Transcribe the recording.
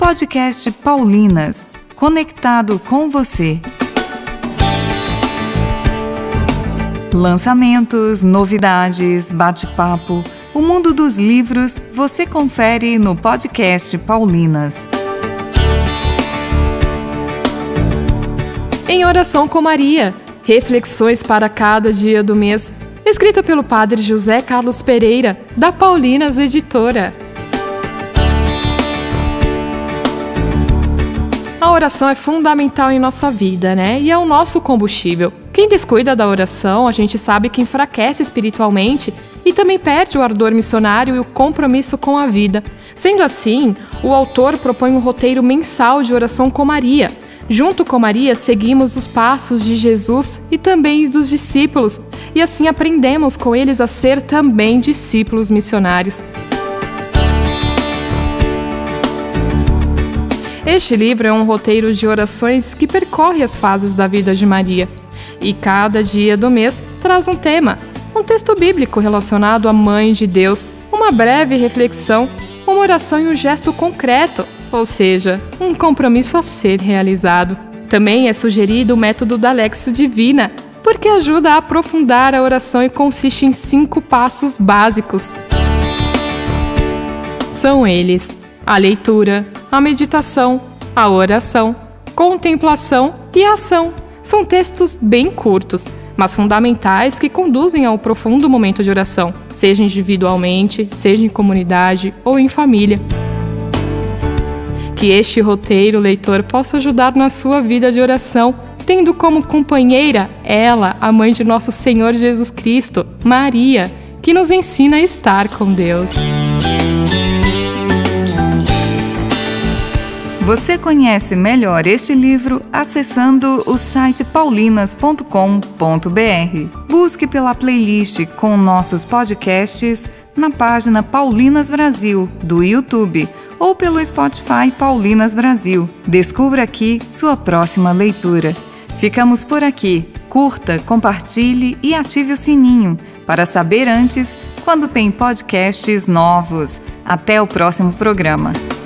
Podcast Paulinas, conectado com você. Lançamentos, novidades, bate-papo, o mundo dos livros você confere no Podcast Paulinas. Em Oração com Maria, reflexões para cada dia do mês, escrito pelo Padre José Carlos Pereira, da Paulinas Editora. A oração é fundamental em nossa vida, né? E é o nosso combustível. Quem descuida da oração, a gente sabe que enfraquece espiritualmente e também perde o ardor missionário e o compromisso com a vida. Sendo assim, o autor propõe um roteiro mensal de oração com Maria. Junto com Maria, seguimos os passos de Jesus e também dos discípulos, e assim aprendemos com eles a ser também discípulos missionários. Este livro é um roteiro de orações que percorre as fases da vida de Maria. E cada dia do mês traz um tema, um texto bíblico relacionado à Mãe de Deus, uma breve reflexão, uma oração e um gesto concreto, ou seja, um compromisso a ser realizado. Também é sugerido o método da Lexio Divina, porque ajuda a aprofundar a oração e consiste em 5 passos básicos. São eles: a leitura, a meditação, a oração, contemplação e a ação. São textos bem curtos, mas fundamentais que conduzem ao profundo momento de oração, seja individualmente, seja em comunidade ou em família. Que este roteiro, leitor, possa ajudar na sua vida de oração, tendo como companheira ela, a mãe de nosso Senhor Jesus Cristo, Maria, que nos ensina a estar com Deus. Você conhece melhor este livro acessando o site paulinas.com.br. Busque pela playlist com nossos podcasts na página Paulinas Brasil, do YouTube, ou pelo Spotify Paulinas Brasil. Descubra aqui sua próxima leitura. Ficamos por aqui. Curta, compartilhe e ative o sininho para saber antes quando tem podcasts novos. Até o próximo programa.